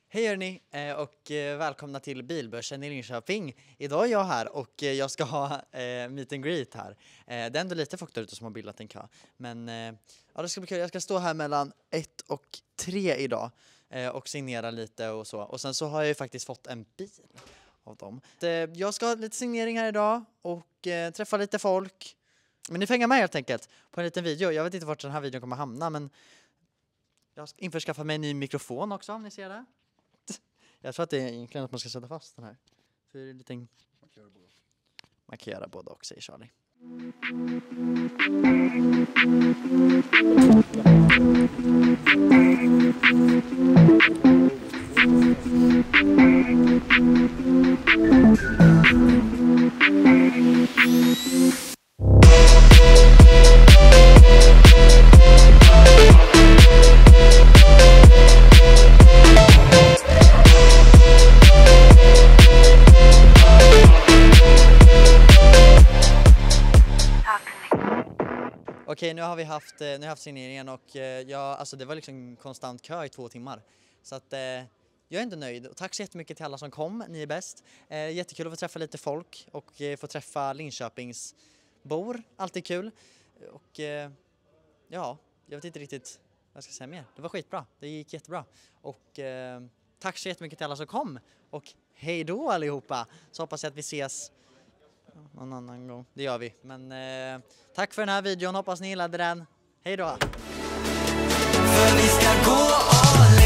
Hej hörni och välkomna till Bilbörsen i Linköping. Idag är jag här och jag ska ha meet and greet här. Det är ändå lite folk där ute som har bildat en kö. Men ja, det ska bli kul. Jag ska stå här mellan 1 och 3 idag och signera lite och så. Och sen så har jag ju faktiskt fått en bil av dem. Jag ska ha lite signering här idag och träffa lite folk. Men ni får hänga med helt enkelt på en liten video. Jag vet inte vart den här videon kommer hamna, men jag ska införskaffa mig en ny mikrofon också, om ni ser det. Jag tror att det är egentligen att man ska sätta fast den här. För det är lite... Man kan göra både och, säger Charlie. Okej, nu har vi haft signeringen och det var liksom konstant kö i 2 timmar. Så att jag är ändå nöjd. Och tack så jättemycket till alla som kom, ni är bäst. Jättekul att få träffa lite folk och få träffa Linköpingsbor, alltid kul. Och ja, jag vet inte riktigt vad jag ska säga mer. Det var skitbra, det gick jättebra. Och tack så jättemycket till alla som kom. Och hej då allihopa, så hoppas jag att vi ses någon annan gång. Det gör vi. Men tack för den här videon. Hoppas ni gillade den. Hej då! För vi ska gå all in.